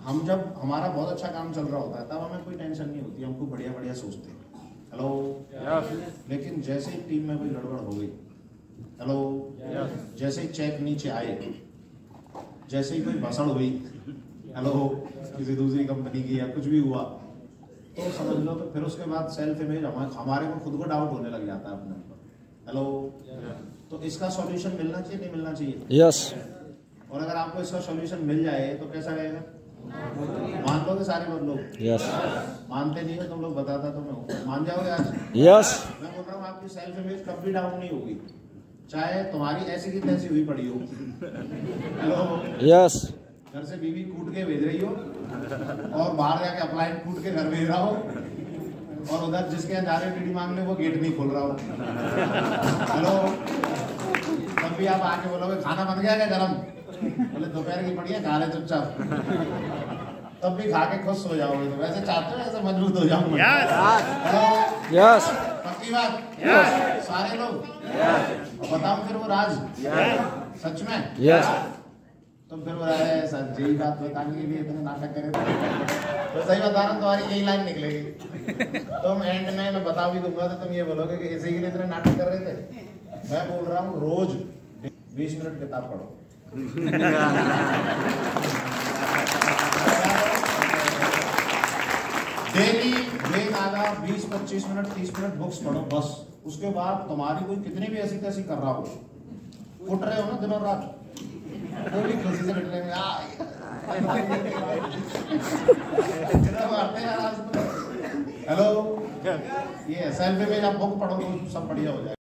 हम जब हमारा बहुत अच्छा काम चल रहा होता है तब हमें कोई टेंशन नहीं होती, हमको बढ़िया बढ़िया सोचते हैं। हेलो, लेकिन जैसे ही टीम में कोई गड़बड़ हो गई, हेलो, जैसे ही चेक नीचे आए, जैसे ही कोई भसड़ हुई, हेलो, किसी दूसरी कंपनी की या कुछ भी हुआ, तो समझ लो तो फिर उसके बाद सेल्फ इमेज हमारे को खुद को डाउट होने लग जाता है अपने ऊपर। हेलो, तो इसका सॉल्यूशन मिलना चाहिए नहीं मिलना चाहिए? यस। और अगर आपको इसका सॉल्यूशन मिल जाए तो कैसा रहेगा? मान लोगे सारे लोग? यस। मानते नहीं हो तुम लोग, बताता तो मैं, मान जाओगे आज? यस। मैं बोल रहा हूँ आपकी सेल्फ इमेज कभी डाउन नहीं होगी, चाहे तुम्हारी ऐसी की तैसी हुई पड़ी हो। Hello, yes. घर से बीवी कूट के भेज रही हो और बाहर जाके अप्लायंस कूट के घर भेज रहा हो, और उधर जिसके यहाँ जा रहे टीडी मांगने वो गेट नहीं खोल रहा हो। हेलो, तब भी आप आके बोलोगे खाना बन गया क्या गरम? बोले दोपहर की पड़ी है, खा ले चुपचाप। तब भी खा के खुश हो जाओगे। तो वैसे चाहते हो ऐसे मजबूत हो जाऊंगा? Hello, yes. पक्की बात? यस। सारे लोग? यस। बताओ फिर वो राज? यस। सच में? यस। तो फिर वो रहे सर जी बात बताने के लिए इतने नाटक करे तो सही बता रहा हूँ, तुम्हारी यही लाइन निकलेगी। तुम एंड में मैं बता भी दूंगा तो तुम ये बोलोगे कि इसी के लिए इतने नाटक कर रहे थे। मैं बोल रहा हूँ रोज 20 मिनट किताब पढ़ो। डेली बेनागा 20-25 मिनट 30 मिनट बुक्स पढ़ो बस। उसके बाद तुम्हारी कोई कितनी भी ऐसी तैसी कर रहा हो, उठ रहे हो ना दिनों रात, वो भी खुशी से बैठ रहे हैं। हेलो, ये सेल्फ इमेज आप बुक पढ़ो तो सब बढ़िया हो जाए।